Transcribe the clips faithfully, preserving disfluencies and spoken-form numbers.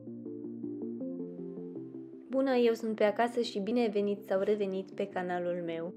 Bună, eu sunt pe acasă și bine ai venit sau revenit pe canalul meu.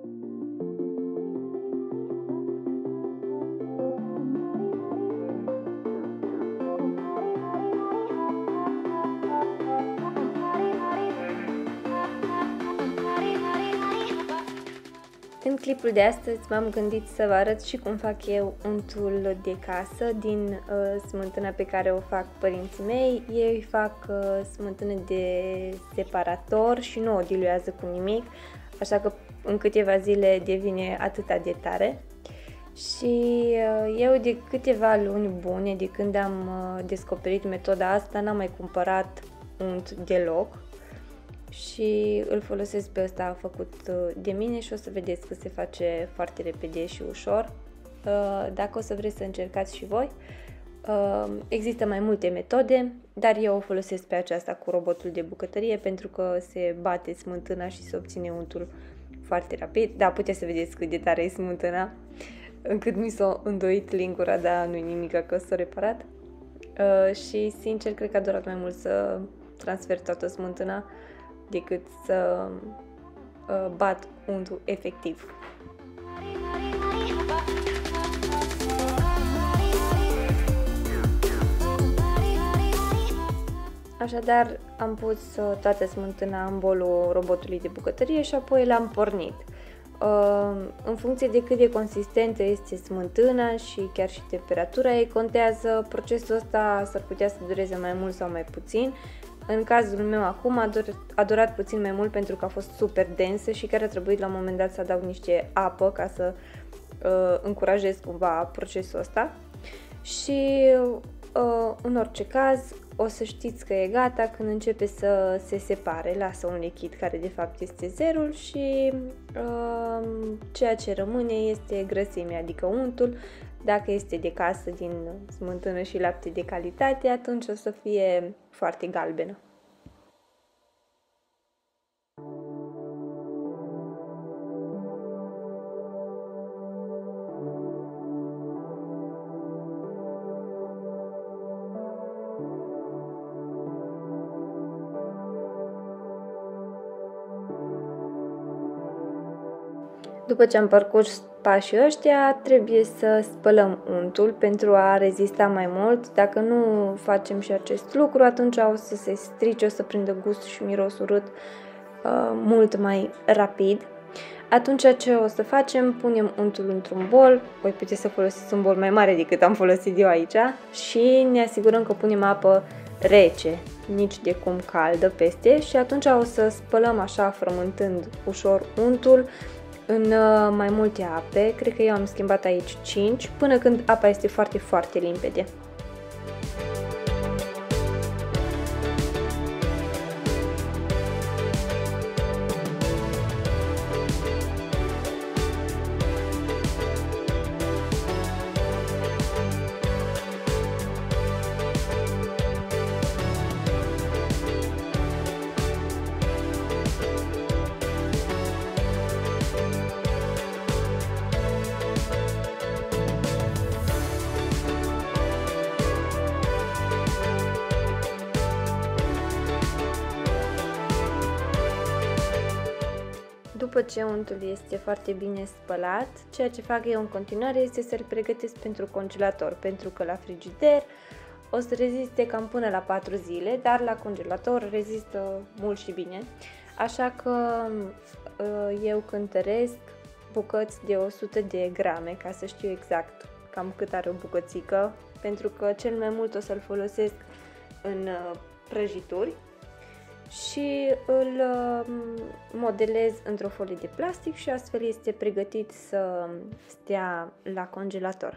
În clipul de astăzi m-am gândit să vă arăt și cum fac eu untul de casă din uh, smântâna pe care o fac părinții mei. Ei fac uh, smântână de separator și nu o diluează cu nimic, așa că în câteva zile devine atâta de tare. Și uh, eu de câteva luni bune, de când am uh, descoperit metoda asta, n-am mai cumpărat unt deloc. Și îl folosesc pe ăsta făcut de mine și o să vedeți că se face foarte repede și ușor. Dacă o să vreți să încercați și voi, există mai multe metode, dar eu o folosesc pe aceasta cu robotul de bucătărie pentru că se bate smântâna și se obține untul foarte rapid. Da, puteți să vedeți cât de tare e smântâna, încât mi s-a îndoit lingura, dar nu-i nimic că s-a reparat. Și sincer, cred că a durat mai mult să transfer toată smântâna decât să uh, bat untul efectiv. Așadar, am pus uh, toată smântâna în bolul robotului de bucătărie și apoi l-am pornit. Uh, în funcție de cât de consistentă este smântâna și chiar și temperatura ei contează, procesul ăsta s-ar putea să dureze mai mult sau mai puțin. În cazul meu acum a durat, a durat puțin mai mult pentru că a fost super densă și chiar a trebuit la un moment dat să adaug niște apă ca să uh, încurajez cumva procesul ăsta. Și uh, în orice caz o să știți că e gata când începe să se separe, lasă un lichid care de fapt este zerul și uh, ceea ce rămâne este grăsimea, adică untul. Dacă este de casă din smântână și lapte de calitate, atunci o să fie foarte galbenă. După ce am parcurs pașii ăștia, trebuie să spălăm untul pentru a rezista mai mult. Dacă nu facem și acest lucru, atunci o să se strice, o să prindă gust și miros urât uh, mult mai rapid. Atunci ce o să facem? Punem untul într-un bol, voi puteți să folosiți un bol mai mare decât am folosit eu aici și ne asigurăm că punem apă rece, nici de cum caldă peste și atunci o să spălăm așa frământând ușor untul în mai multe ape, cred că eu am schimbat aici cinci, până când apa este foarte, foarte limpede. După ce untul este foarte bine spălat, ceea ce fac eu în continuare este să-l pregătesc pentru congelator, pentru că la frigider o să reziste cam până la patru zile, dar la congelator rezistă mult și bine. Așa că eu cântăresc bucăți de o sută de grame, ca să știu exact cam cât are o bucățică, pentru că cel mai mult o să-l folosesc în prăjituri. Și îl modelez într-o folie de plastic și astfel este pregătit să stea la congelator.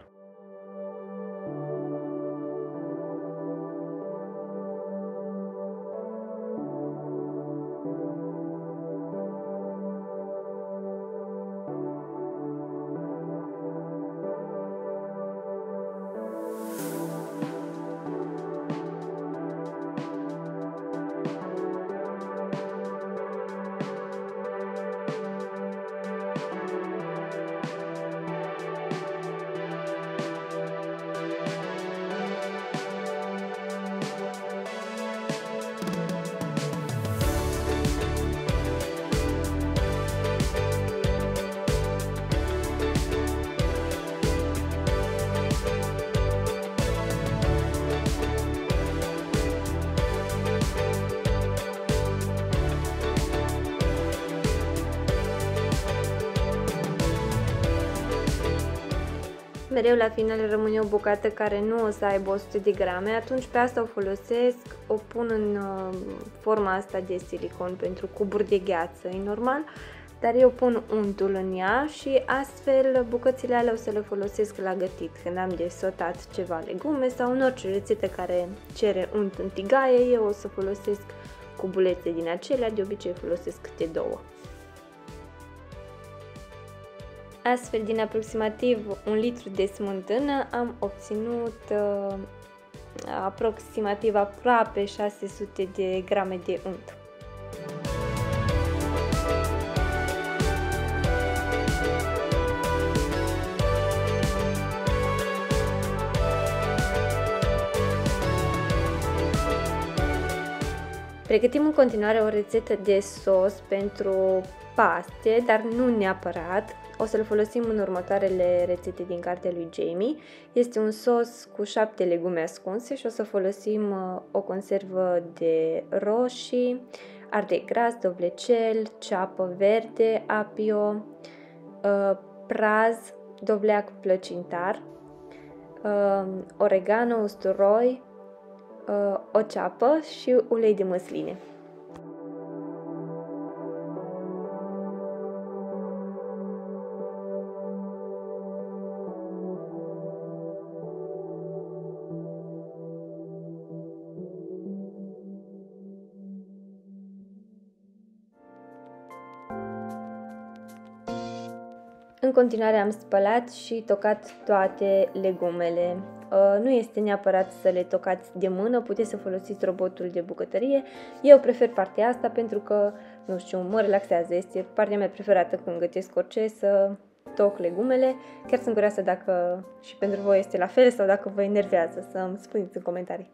mereu la final rămâne o bucată care nu o să aibă o sută de grame, atunci pe asta o folosesc, o pun în uh, forma asta de silicon pentru cuburi de gheață, e normal, dar eu pun untul în ea și astfel bucățile alea o să le folosesc la gătit, când am de sotat ceva legume sau în orice rețetă care cere unt în tigaie, eu o să folosesc cubulețe din acelea, de obicei folosesc câte două. Astfel, din aproximativ un litru de smântână am obținut uh, aproximativ aproape șase sute de grame de unt. Pregătim în continuare o rețetă de sos pentru paste, dar nu neapărat. O să-l folosim în următoarele rețete din cartea lui Jamie. Este un sos cu șapte legume ascunse și o să folosim o conservă de roșii, ardei gras, dovlecel, ceapă verde, apio, praz, dovleac plăcintar, oregano, usturoi, o ceapă și ulei de măsline. În continuare am spălat și tocat toate legumele. Nu este neapărat să le tocați de mână, puteți să folosiți robotul de bucătărie. Eu prefer partea asta pentru că, nu știu, mă relaxează. Este partea mea preferată când gătesc orice, să toc legumele. Chiar sunt curioasă dacă și pentru voi este la fel sau dacă vă enervează, să-mi spuneți în comentarii.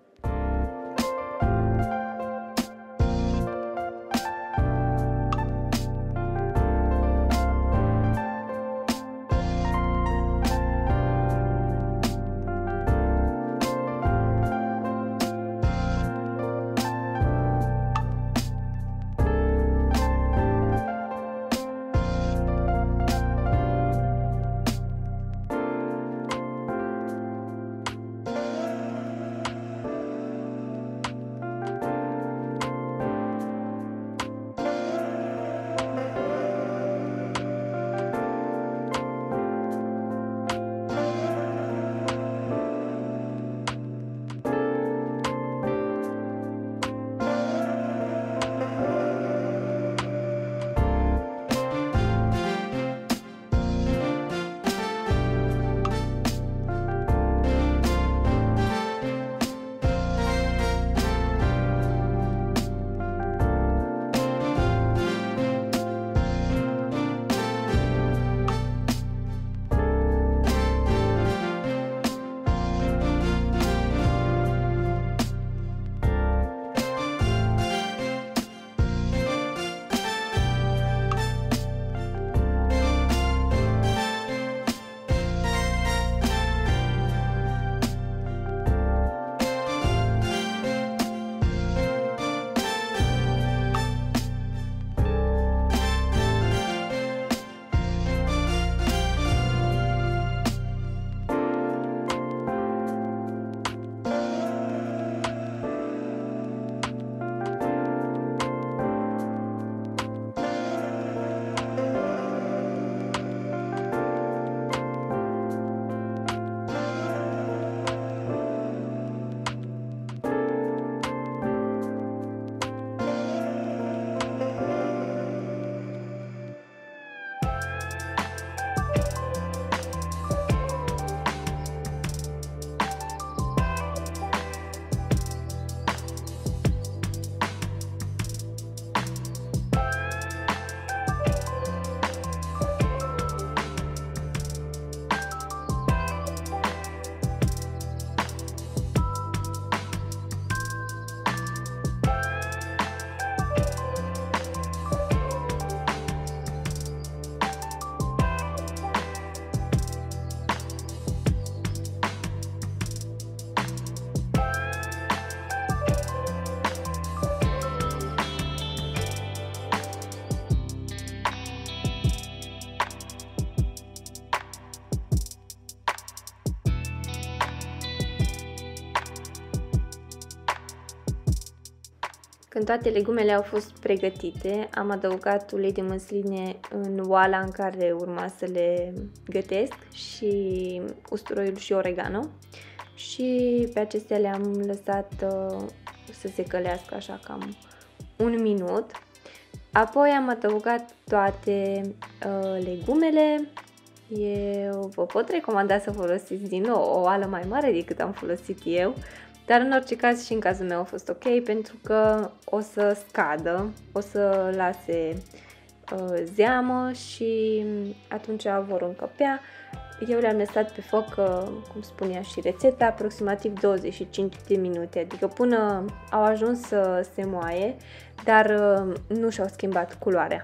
Când toate legumele au fost pregătite, am adăugat ulei de măsline în oala în care urma să le gătesc și usturoiul și oregano și pe acestea le-am lăsat uh, să se călească așa cam un minut. Apoi am adăugat toate uh, legumele. Eu vă pot recomanda să folosiți din nou o oală mai mare decât am folosit eu, dar în orice caz și în cazul meu a fost ok pentru că o să scadă, o să lase uh, zeamă și atunci vor încăpea. Eu le-am lăsat pe foc, uh, cum spunea și rețeta, aproximativ douăzeci și cinci de minute, adică până au ajuns să se moaie, dar uh, nu și-au schimbat culoarea.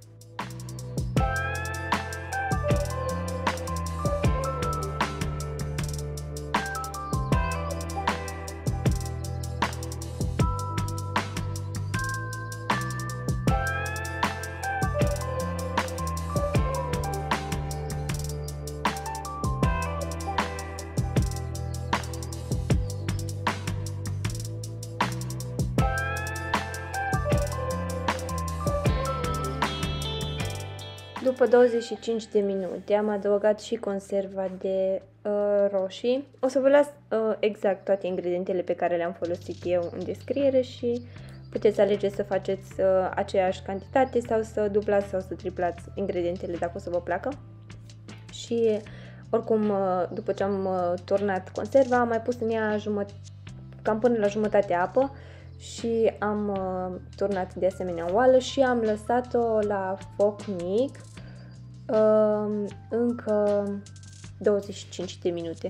După douăzeci și cinci de minute am adăugat și conserva de uh, roșii. O să vă las uh, exact toate ingredientele pe care le-am folosit eu în descriere și puteți alege să faceți uh, aceeași cantitate sau să dublați sau să triplați ingredientele dacă o să vă placă. Și oricum, uh, după ce am uh, turnat conserva, am mai pus în ea jumătate, cam până la jumătate apă și am uh, turnat de asemenea oală și am lăsat-o la foc mic uh, încă douăzeci și cinci de minute.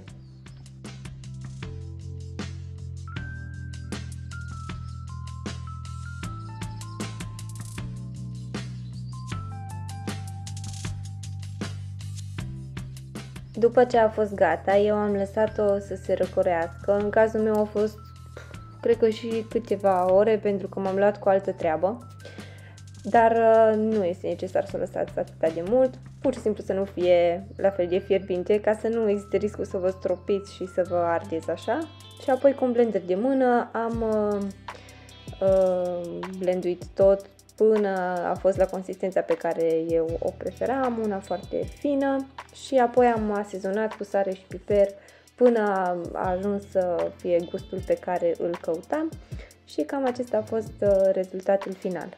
După ce a fost gata, eu am lăsat-o să se răcorească. În cazul meu a fost, cred că și câteva ore, pentru că m-am luat cu altă treabă. Dar uh, nu este necesar să o lăsați atât de mult, pur și simplu să nu fie la fel de fierbinte, ca să nu existe riscul să vă stropiți și să vă ardeți așa. Și apoi cu un blender de mână am uh, uh, blenduit tot până a fost la consistența pe care eu o preferam, una foarte fină, și apoi am asezonat cu sare și piper până a ajuns să fie gustul pe care îl căutam și cam acesta a fost rezultatul final.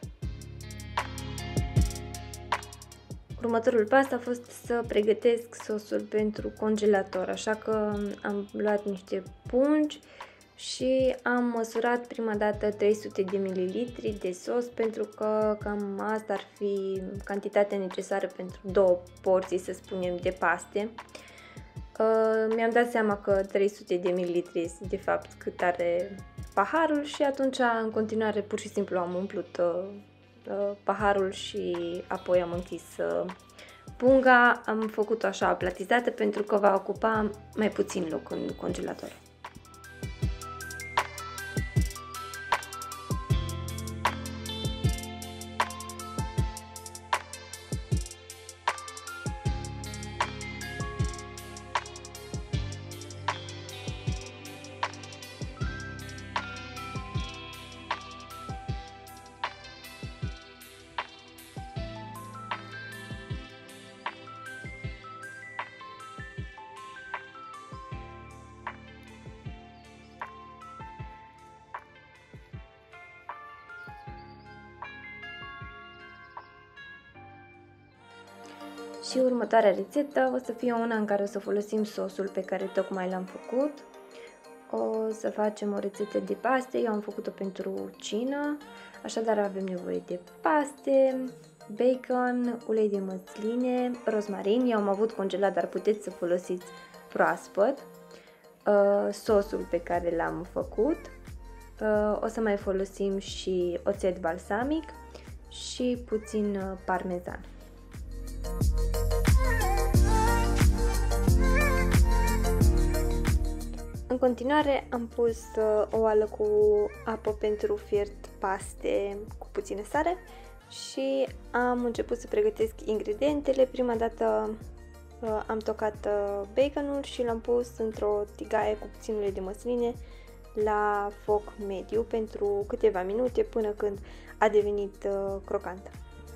Următorul pas a fost să pregătesc sosul pentru congelator, așa că am luat niște pungi și am măsurat prima dată trei sute de mililitri de sos, pentru că cam asta ar fi cantitatea necesară pentru două porții, să spunem, de paste. Uh, mi-am dat seama că trei sute de mililitri este de fapt cât are paharul și atunci în continuare pur și simplu am umplut uh, uh, paharul și apoi am închis uh, punga. Am făcut-o așa aplatizată pentru că va ocupa mai puțin loc în congelator. Și următoarea rețetă o să fie una în care o să folosim sosul pe care tocmai l-am făcut. O să facem o rețetă de paste, eu am făcut-o pentru cină, așadar avem nevoie de paste, bacon, ulei de măsline, rozmarin, eu am avut congelat, dar puteți să folosiți proaspăt, sosul pe care l-am făcut, o să mai folosim și oțet balsamic și puțin parmezan. În continuare am pus o oală cu apă pentru fiert paste cu puțină sare și am început să pregătesc ingredientele. Prima dată am tocat baconul și l-am pus într-o tigaie cu puțin ulei de măsline, la foc mediu pentru câteva minute până când a devenit uh, crocantă.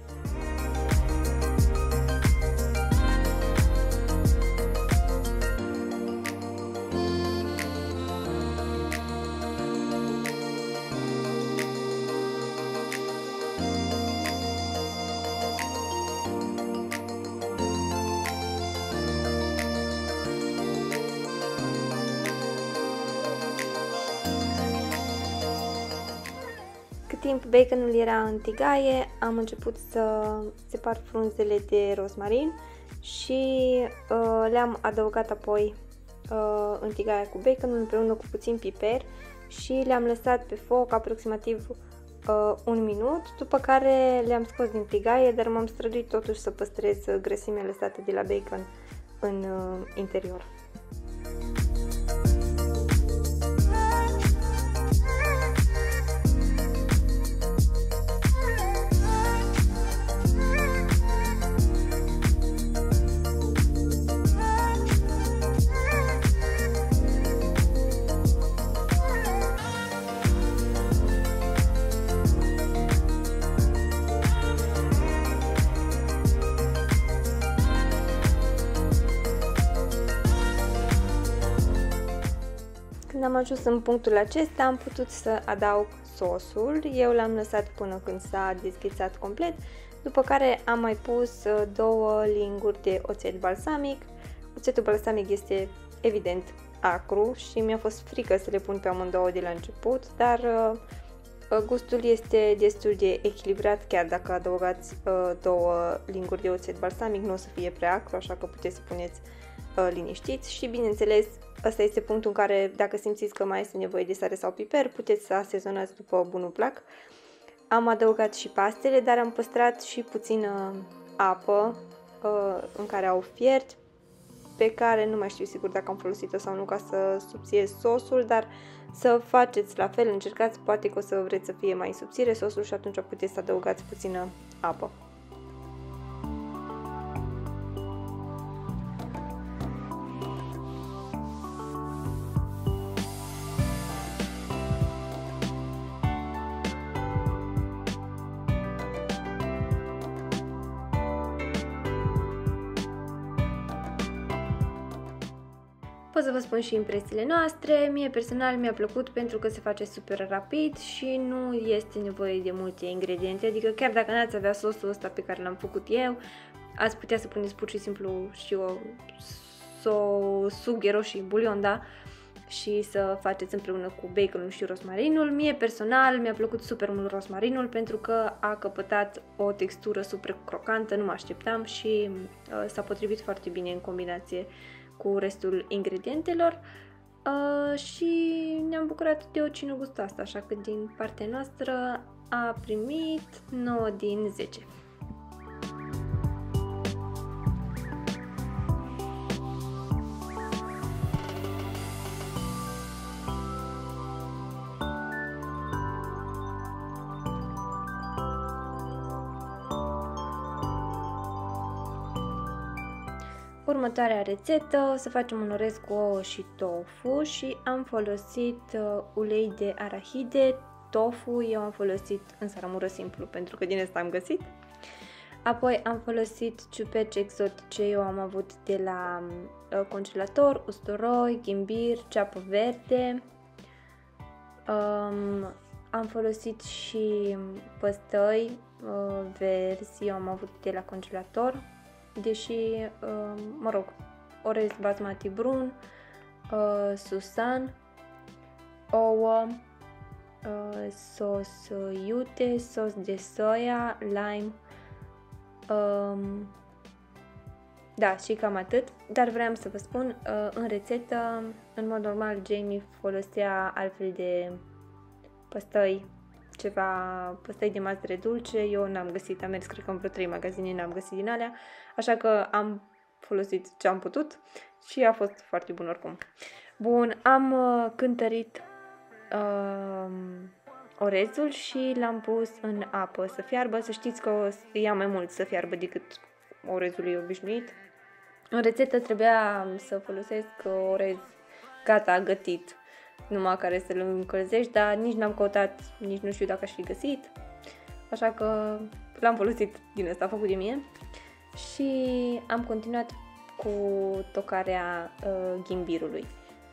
Timp baconul era în tigaie, am început să separ frunzele de rozmarin și uh, le-am adăugat apoi uh, în tigaia cu baconul împreună cu puțin piper și le-am lăsat pe foc aproximativ uh, un minut, după care le-am scos din tigaie, dar m-am străduit totuși să păstrez grăsimea lăsată de la bacon în uh, interior. Când am ajuns în punctul acesta, am putut să adaug sosul. Eu l-am lăsat până când s-a dezghețat complet, după care am mai pus două linguri de oțet balsamic. Oțetul balsamic este evident acru și mi-a fost frică să le pun pe amândouă de la început, dar gustul este destul de echilibrat, chiar dacă adăugați două linguri de oțet balsamic nu o să fie prea acru, așa că puteți să puneți liniștiți și, bineînțeles, ăsta este punctul în care, dacă simțiți că mai este nevoie de sare sau piper, puteți să asezonați după bunul plac. Am adăugat și pastele, dar am păstrat și puțină apă uh, în care au fiert, pe care nu mai știu sigur dacă am folosit-o sau nu ca să subțiez sosul, dar să faceți la fel, încercați, poate că o să vreți să fie mai subțire sosul și atunci puteți să adăugați puțină apă. Pot să vă spun și impresiile noastre. Mie personal mi-a plăcut pentru că se face super rapid și nu este nevoie de multe ingrediente, adică chiar dacă n-ați avea sosul ăsta pe care l-am făcut eu, ați putea să puneți pur și simplu și o so, sughe roșii, bulion, da? Și să faceți împreună cu baconul și rozmarinul. Mie personal mi-a plăcut super mult rozmarinul pentru că a căpătat o textură super crocantă, nu mă așteptam și uh, s-a potrivit foarte bine în combinație cu restul ingredientelor uh, și ne-am bucurat de o cină gustoasă, așa că din partea noastră a primit nouă din zece. Următoarea rețetă, o să facem un orez cu ouă și tofu și am folosit uh, ulei de arahide, tofu, eu am folosit în saramură simplu pentru că din asta am găsit. Apoi am folosit ciuperci exotice, eu am avut de la uh, congelator, usturoi, ghimbir, ceapă verde. Um, am folosit și păstăi uh, verzi, eu am avut de la congelator. Deși, uh, mă rog, orez basmati brun, uh, susan, ouă, uh, sos iute, sos de soia, lime, um, da, și cam atât. Dar vreau să vă spun, uh, în rețetă, în mod normal, Jamie folosea altfel de păstăi, ceva păstăi de mazăre dulce, eu n-am găsit, am mers cred că în vreo trei magazine, n-am găsit din alea, așa că am folosit ce am putut și a fost foarte bun oricum. Bun, am uh, cântărit uh, orezul și l-am pus în apă să fiarbă, să știți că ia mai mult să fiarbă decât orezul e obișnuit. În rețetă trebuia să folosesc orez gata, gătit, numai care să-l încălzești, dar nici n-am căutat, nici nu știu dacă aș fi găsit, așa că l-am folosit din ăsta făcut de mie și am continuat cu tocarea uh, ghimbirului.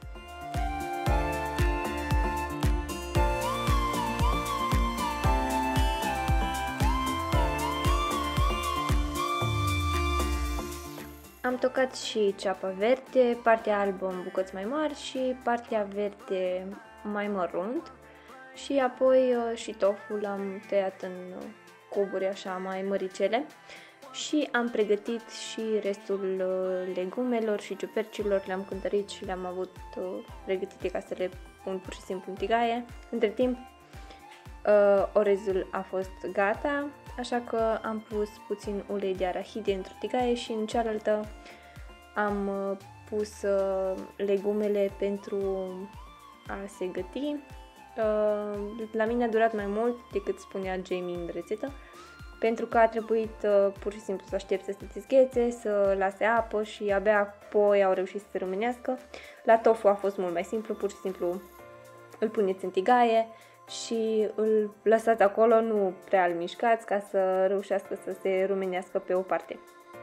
Am tocat și ceapa verde, partea albă în bucăți mai mari și partea verde mai mărunt și apoi și tofu l-am tăiat în cuburi așa mai măricele și am pregătit și restul legumelor și ciupercilor, le-am cântărit și le-am avut pregătite ca să le pun pur și simplu în tigaie. Între timp orezul a fost gata, așa că am pus puțin ulei de arahide într-o tigaie și în cealaltă am pus legumele pentru a se găti. La mine a durat mai mult decât spunea Jamie în rețetă, pentru că a trebuit pur și simplu să aștept să se dezghețe, să lase apă și abia apoi au reușit să se rumenească. La tofu a fost mult mai simplu, pur și simplu îl puneți în tigaie și îl lăsați acolo, nu prea îl mișcați ca să reușească să se rumenească pe o parte.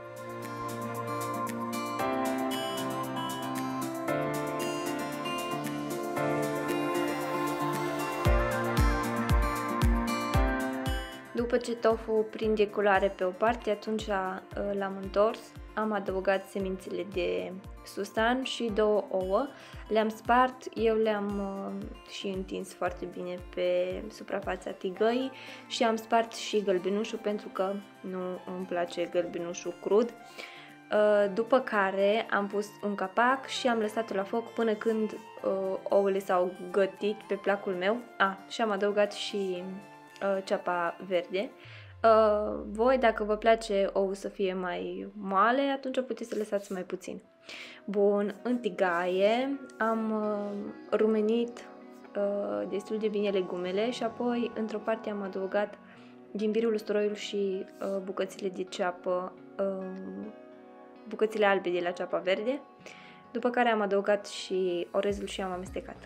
După ce tofu prinde culoare pe o parte, atunci l-am întors, am adăugat semințele de susan și două ouă, le-am spart, eu le-am uh, și întins foarte bine pe suprafața tigăii și am spart și gălbenușul pentru că nu îmi place gălbenușul crud. Uh, după care am pus un capac și am lăsat-o la foc până când uh, ouăle s-au gătit pe placul meu. Ah, și am adăugat și uh, ceapa verde. Uh, voi, dacă vă place ou să fie mai moale, atunci puteți să lăsați mai puțin. Bun, în tigaie am uh, rumenit uh, destul de bine legumele și apoi într-o parte am adăugat ghimbirul, usturoiul și uh, bucățile de ceapă, uh, bucățile albe de la ceapa verde, după care am adăugat și orezul și am amestecat.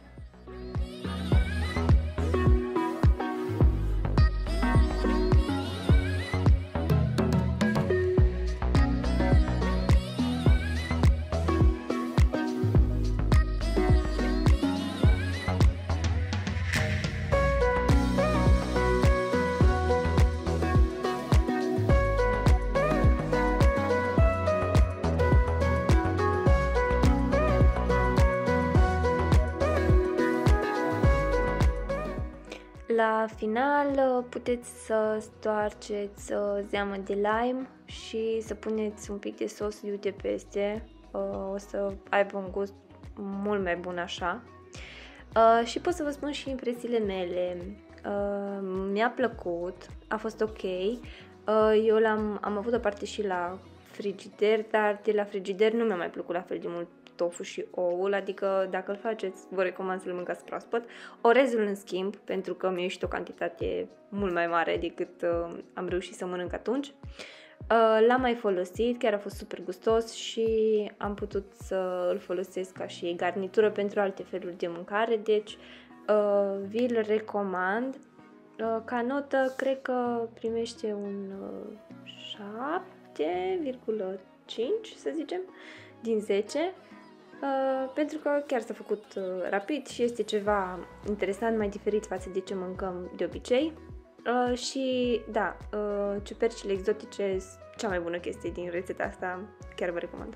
La final puteți să stoarceți zeamă de lime și să puneți un pic de sos iute peste, o să aibă un gust mult mai bun așa. Și pot să vă spun și impresiile mele. Mi-a plăcut, a fost ok. Eu l-am, am avut o parte și la frigider, dar de la frigider nu mi-a mai plăcut la fel de mult tofu și oul, adică dacă îl faceți, vă recomand să-l mâncați proaspăt. Orezul, în schimb, pentru că mi-a ieșit o cantitate mult mai mare decât uh, am reușit să mănânc atunci. Uh, l-am mai folosit, chiar a fost super gustos și am putut să îl folosesc ca și garnitură pentru alte feluri de mâncare, deci uh, vi-l recomand. Uh, ca notă, cred că primește un uh, șapte virgulă cinci, să zicem, din zece. Uh, pentru că chiar s-a făcut uh, rapid și este ceva interesant, mai diferit față de ce mâncăm de obicei. Uh, și da, uh, ciupercile exotice sunt cea mai bună chestie din rețeta asta, chiar vă recomand.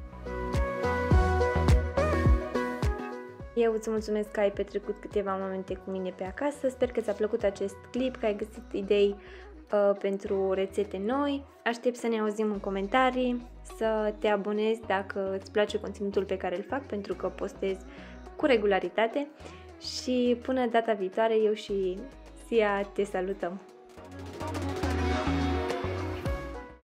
Eu îți mulțumesc că ai petrecut câteva momente cu mine pe acasă, sper că ți-a plăcut acest clip, că ai găsit idei uh, pentru rețete noi. Aștept să ne auzim în comentarii, să te abonezi dacă îți place conținutul pe care îl fac, pentru că postez cu regularitate. Și până data viitoare, eu și Sia te salutăm!